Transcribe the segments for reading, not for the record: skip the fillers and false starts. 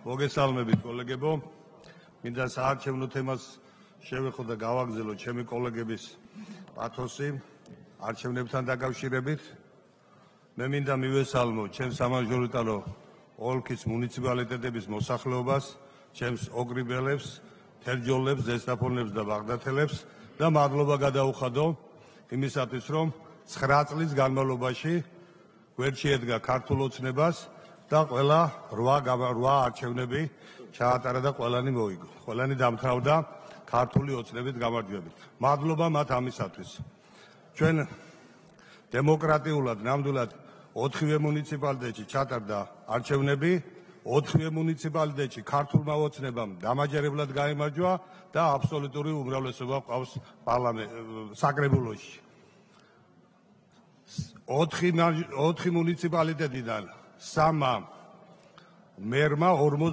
მოგესალმებით კოლეგებო. მინდა საარჩევნო თემას შევეხო და გავაგზავნო ჩემი კოლეგების პათოსი არჩევნებთან დაკავშირებით. მე მინდა მივესალმო ჩემს სამაჟორიტარო ოლქის მუნიციპალიტეტების მოსახლეობას, ჩემს ოგრიბელებს, თერჯოლებს, ზესტაფონებს და ბაღდათელებს და მადლობა გადაუხადო იმისათვის, რომ 9 წლის განმავლობაში გვერდში ედგა ქართულ ოცნებას და ყველა 8 არჩევნები ჩაატარა და ყველანი მოიგო. ყველანი დამთავრდა ქართული ოცნებით გამარჯვებით. მადლობა მათ ამისათვის. ჩვენ დემოკრატიულად, ნამდვილად 4 მუნიციპალიტეტში ჩატარდა არჩევნები, 4 მუნიციპალიტეტში ქართულმა ოცნებამ დამაჯერებლად გაიმარჯვა და აბსოლუტური უმრავლესობა ყავს საკრებულოში. 4 მუნიციპალიტეტიდან 3 მერმა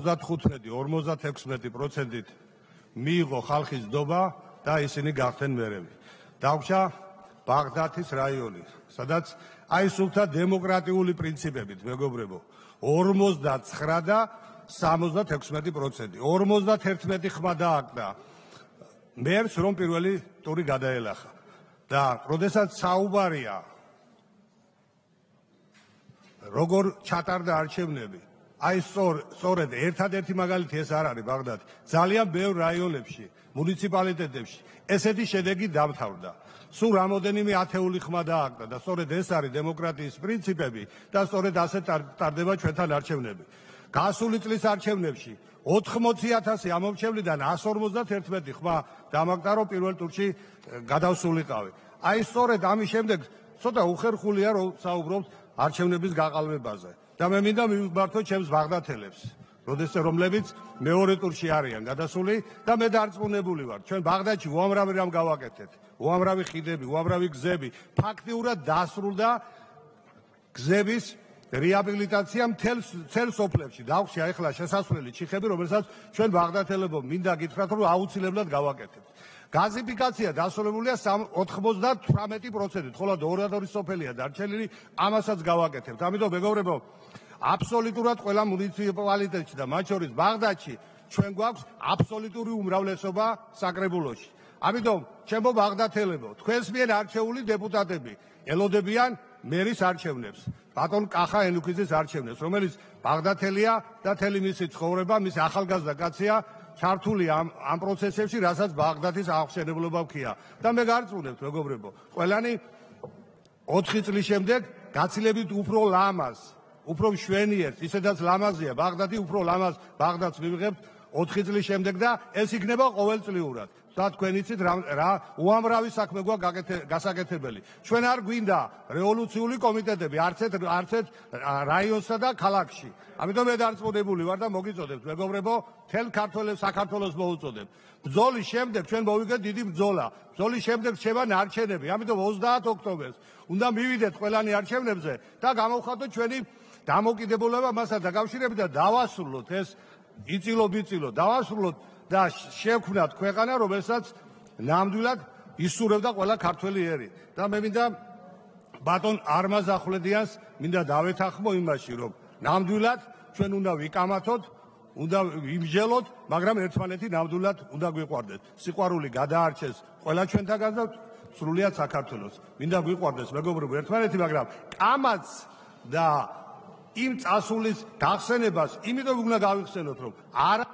55-56% მიიღო ხალხის ნდობა და ისინი გახდნენ მერები. დაგვრჩა ბაღდათის რაიონი, სადაც აი სულთა დემოკრატიული პრინციპებით, მეგობრებო, 49 და 76%. 51 ხმა დააკდა მერს, რომ პირველი ტური გადაელახა. და როდესაც საუბარია როგორ ჩატარდა არჩევნები, აი სწორედ ერთადერთი მაგალითი ეს არ არის ბაღდათი. ძალიან ბევრ რაიონებში, მუნიციპალიტეტებში ესეთი შედეგი დამთავრდა. სულ რამოდენიმე ათეული ხმა დააკდა და სწორედ ეს არის დემოკრატიის პრინციპები და სწორედ ასე ტარდება ჩვენთან არჩევნები. გასული წლის არჩევნებში 80,000 ამომრჩევლიდან 151 ხმა დამაკდა, რომ პირველ ტურში გადავსულიყავი. აი სწორედ ამის შემდეგ ცოტა უხერხულია რომ საუბრობთ არჩევნების გაყალბებაზე. და მე მინდა მივმართო ჩემს ბაღდათელებს, რომლებიც მეორე ტურში არიან გადასული და მე დარწმუნებული ვარ, ჩვენ ბაღდათში უამრავი რამ გავაკეთეთ. უამრავი ხიდები, უამრავი გზები, ფაქტიურად დასრულდა გზების რეაბილიტაცია მთელ სოფლებში. დავხსია ახლა შესასვლელი ჩიხები, რომელსაც ჩვენ ბაღდათელებო მინდა გითხრათ, რომ აუცილებლად გავაკეთებთ. გაზიფიკაცია დასრულებულია 98%, ხოლო 2 სოფელია დარჩენილი, ამასაც გავაკეთებთ. ამიტომ მეგობრებო, აბსოლუტურად ყველა მუნიციპალიტეტში და მათ შორის ბაღდათში ჩვენ გვაქვს აბსოლუტური უმრავლესობა საკრებულოში. ამიტომ ჩემო ბაღდათელებო, თქვენს მიერ არჩეული დეპუტატები ელოდებიან მერის არჩევნებს, ბატონ კახა ენუქიძის არჩევნებს, რომელიც ბაღდათელია და მთელი მისი ცხოვრება, მისი ახალგაზრდა კაცია, ჩართული ამ პროცესებში, რასაც ბაღდათის აღმშენებლობა ჰქვია. და მე გარწმუნებთ, მეგობრებო, ყველანი 4 წლის შემდეგ გაცილებით უფრო ლამაზ, უფრო მშვენიერს, ისედაც ლამაზია ბაღდათი, უფრო ლამაზ ბაღდათს მივიღებთ 4 წლის შემდეგ და ეს იქნება ყოველწლიურად. და თქვენ იცით რა უამრავი საქმე გვაქვს გასაკეთებელი. ჩვენ არ გვინდა რევოლუციური კომიტეტები არც ერთ რაიონსა და ქალაქში. ამიტომ მე დარწმუნებული ვარ და მოგიწოდებთ, მეგობრებო, მთელ საქართველოს მოუწოდებ. ბრძოლის შემდეგ ჩვენ მოვიგეთ დიდი ბრძოლა. ბრძოლის შემდეგ შევა ნარჩენები. ამიტომ 30 ოქტომბერს უნდა მივიდეთ ყველანი არჩევნებზე და გამოვხატოთ ჩვენი დამოკიდებულება მასთან დაკავშირებით და დავასრულოთ ეს იწილო-ბიწილო, დავასრულოთ და შევქმნათ ქვეყანა, რომელსაც ნამდვილად ისურვებდა ყველა ქართველი ერი. და მე მინდა ბატონ არმაზ ახვლედიანს მინდა დავეთანხმო იმაში, რომ ნამდვილად ჩვენ უნდა ვიკამათოთ, უნდა ვიმსჯელოთ, მაგრამ ერთმანეთი ნამდვილად უნდა გვიყვარდეს. სიყვარული გადაარჩეს ყველა ჩვენთაგან და სრულიად საქართველოს. მინდა გვიყვარდეს მეგობრებო ერთმანეთი, მაგრამ კამათს და იმ წასulis გახსენებას იმიტომ უნდა გავიხსენოთ, რომ არა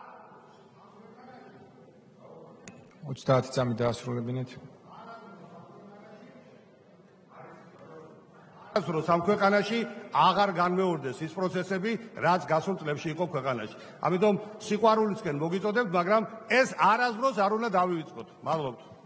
30 წამი დაასრულებინეთ. რომ სამ ქვეყანაში აღარ განმეორდეს ის პროცესები, რაც გასულ წლებში იყო ქვეყანაში. ამიტომ სიყვარულისკენ მოგიწოდებთ, მაგრამ ეს არასდროს არ უნდა დავივიწყოთ. მადლობთ.